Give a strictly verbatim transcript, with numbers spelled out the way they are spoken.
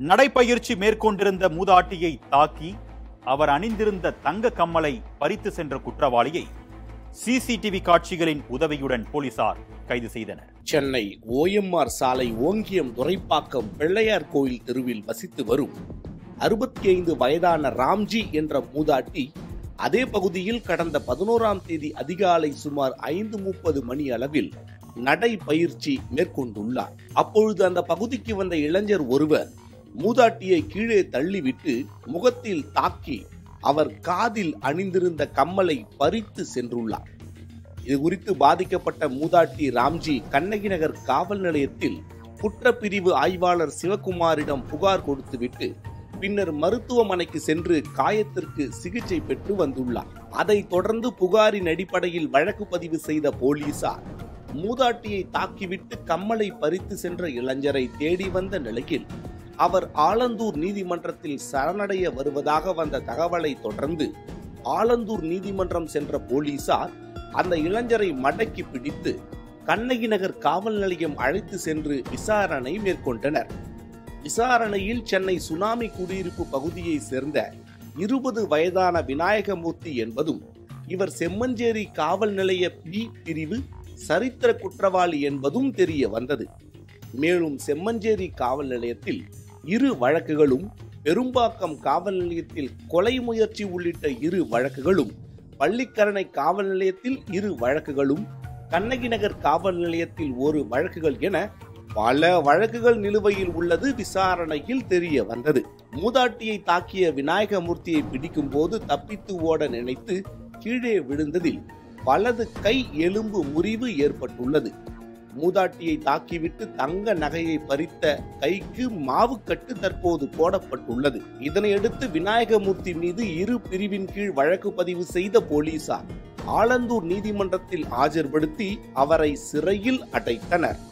நடைப்பயிற்சி மேற்கொண்டிருந்த மூதாட்டியை தாக்கி அவர் அணிந்திருந்த தங்க கம்மலை பறித்து சென்ற குற்றவாளியை சிசிடிவி காட்சிகளின் உதவியுடன் போலீசார் கைது செய்தனர். சென்னை ஓஎம்ஆர் சாலை ஓங்கியம் துரைப்பாக்கம் பிள்ளையார் கோயில் தெருவில் வசித்து வரும் அறுபத்தி ஐந்து வயதான ராம்ஜி என்ற மூதாட்டி அதே பகுதியில் கடந்த பதினோராம் தேதி அதிகாலை சுமார் ஐந்து முப்பது மணி அளவில் நடைப்பயிற்சி மேற்கொண்டுள்ளார். அப்பொழுது அந்த பகுதிக்கு வந்த இளைஞர் ஒருவர் மூதாட்டியை கீழே தள்ளிவிட்டு முகத்தில் தாக்கி அவர் காதில் அணிந்திருந்த கம்மலை பறித்து சென்றுள்ளார். இது குறித்து பாதிக்கப்பட்ட மூதாட்டி ராம்ஜி கண்ணகி நகர் காவல் நிலையத்தில் குற்றப்பிரிவு ஆய்வாளர் சிவகுமாரிடம் புகார் கொடுத்துவிட்டு பின்னர் மருத்துவமனைக்கு சென்று காயத்திற்கு சிகிச்சை பெற்று வந்துள்ளார். அதைத் தொடர்ந்து புகாரின் அடிப்படையில் வழக்கு பதிவு செய்த போலீசார் மூதாட்டியை தாக்கிவிட்டு கம்மலை பறித்து சென்ற இளைஞரை தேடி வந்த நிலையில் அவர் ஆலந்தூர் நீதிமன்றத்தில் சரணடைய வருவதாக வந்த தகவலை தொடர்ந்து ஆலந்தூர் நீதிமன்றம் சென்ற போலீசார் அந்த இளைஞரை மடக்கி பிடித்து கண்ணகி நகர் காவல் நிலையம் அழைத்து சென்று விசாரணை மேற்கொண்டனர். விசாரணையில் சென்னை சுனாமி குடியிருப்பு பகுதியை சேர்ந்த இருபது வயதான விநாயகமூர்த்தி என்பதும் இவர் செம்மஞ்சேரி காவல் நிலைய பி பிரிவு சரித்திர குற்றவாளி என்பதும் தெரிய வந்தது. மேலும் செம்மஞ்சேரி காவல் நிலையத்தில் இரு வழக்குகளும், பெரும்பாக்கம் காவல் நிலையத்தில் கொலை முயற்சி உள்ளிட்ட இரு வழக்குகளும், பள்ளிக்கரணை காவல் நிலையத்தில் இரு வழக்குகளும், கண்ணகி நகர் காவல் நிலையத்தில் ஒரு வழக்குகள் என பல வழக்குகள் நிலுவையில் உள்ளது விசாரணையில் தெரிய வந்தது. மூதாட்டியை தாக்கிய விநாயகமூர்த்தியை பிடிக்கும் போது தப்பித்து ஓட நினைத்து கீழே விழுந்ததில் வலது கை எலும்பு முறிவு ஏற்பட்டுள்ளது. மூதாட்டியை தாக்கிவிட்டு தங்க நகையை பறித்த கைக்கு மாவுக்கட்டு தற்போது போடப்பட்டுள்ளது. இதனையடுத்து விநாயகமூர்த்தி மீது இரு பிரிவின் கீழ் வழக்கு பதிவு செய்த போலீசார் ஆலந்தூர் நீதிமன்றத்தில் ஆஜர்படுத்தி அவரை சிறையில் அடைத்தனர்.